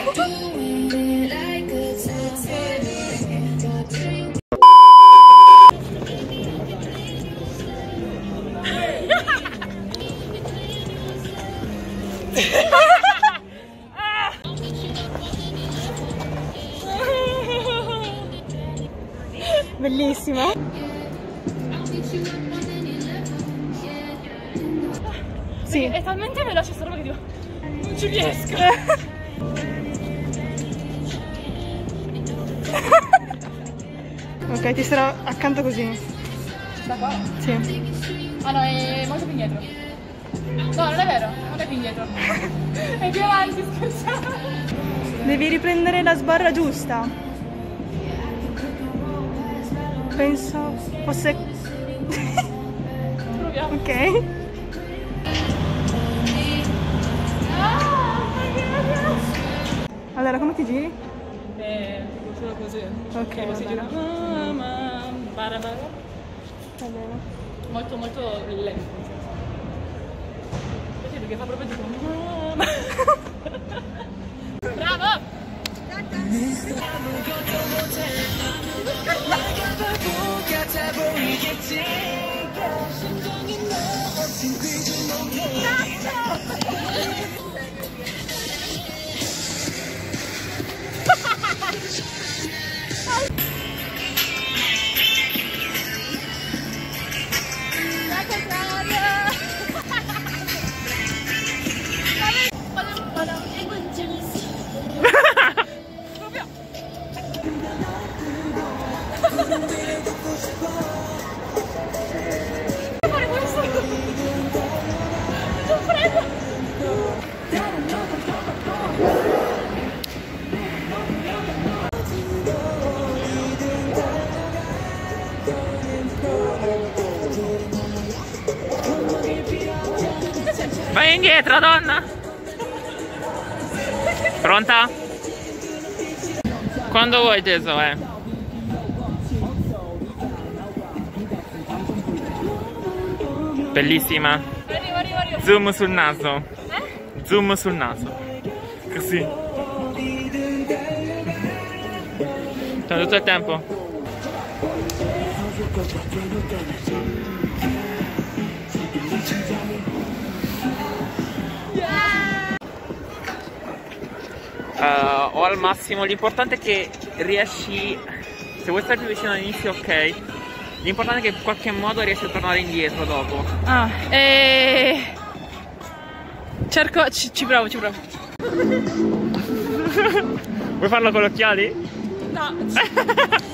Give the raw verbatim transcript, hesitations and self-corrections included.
Bellissimo. Sì. È talmente veloce sta roba che dico, non ci riesco. Ok, ti sarò accanto così. Da qua? Sì. Ah no, è molto più indietro. No, non è vero, non è più indietro. È più avanti, scusa. Devi riprendere la sbarra giusta. Penso fosse... Proviamo. Ok. Allora, come ti giri? Eh, solo così. Ok, va bene. Va bene. Molto, molto lento. Perché che fa proprio tipo... Bravo! Vai indietro, donna! Pronta? Quando vuoi, Teso, eh? Bellissima. Arrivo, arrivo, arrivo. Zoom sul naso. Eh? Zoom sul naso. Così. C'è tutto il tempo. Uh, o al massimo, l'importante è che riesci, se vuoi stare più vicino all'inizio, ok. L'importante è che in qualche modo riesci a tornare indietro dopo. Ah, e... cerco, ci, ci provo, ci provo. Vuoi farlo con gli occhiali? No.